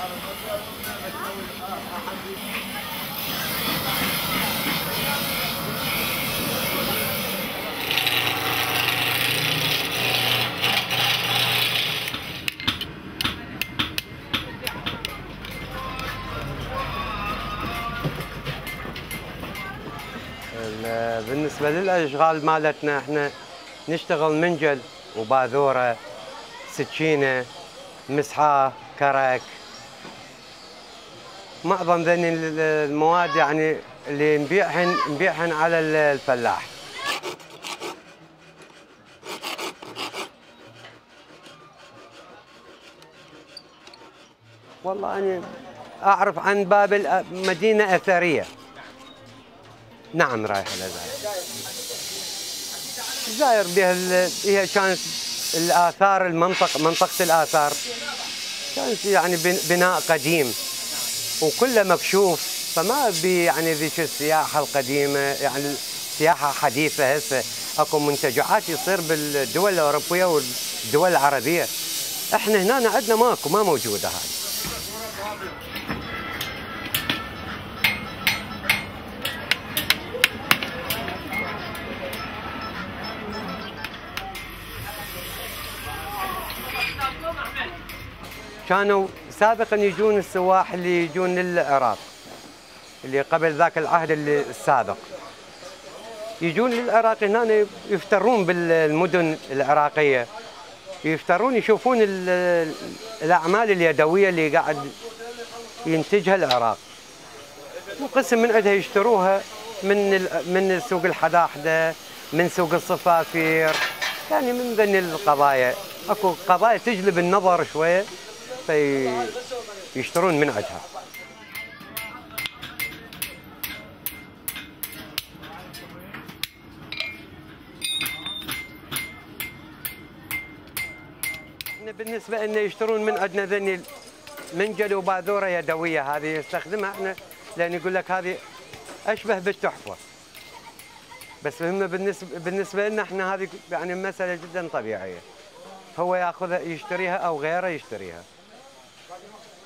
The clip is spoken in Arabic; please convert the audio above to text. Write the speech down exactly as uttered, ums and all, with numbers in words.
بالنسبة للأشغال مالتنا احنا نشتغل منجل وباذورة، سكينة، مسحاه، كرك. معظم ذني المواد يعني اللي نبيعهن نبيعهن على الفلاح. والله أنا أعرف عن بابل مدينة أثرية. نعم رايح لزاير. زاير بها هي كانت الآثار المنطقة منطقة الآثار كانت يعني بناء قديم وكله مكشوف، فما بي يعني ذيك السياحة القديمة، يعني سياحة حديثة. هسه اكو منتجعات يصير بالدول الأوروبية والدول العربية، احنا هنا عندنا ماكو، ما موجودة هاي. كانوا سابقا يجون السواح اللي يجون للعراق، اللي قبل ذاك العهد اللي السابق، يجون للعراق هنا يفترون بالمدن العراقية، يفترون يشوفون الأعمال اليدوية اللي قاعد ينتجها العراق، وقسم من عندها يشتروها من من سوق الحداحدة، من سوق الصفافير، يعني من ذني القضايا. اكو قضايا تجلب النظر شوية فيشترون من عندها. بالنسبة لنا يشترون من عندنا ذني منجل وباذورة يدوية، هذه يستخدمها احنا لأن يقول لك هذه أشبه بالتحفة، بس هم بالنسبة بالنسبة لنا احنا هذه يعني مسألة جدا طبيعية، هو ياخذها يشتريها أو غيره يشتريها.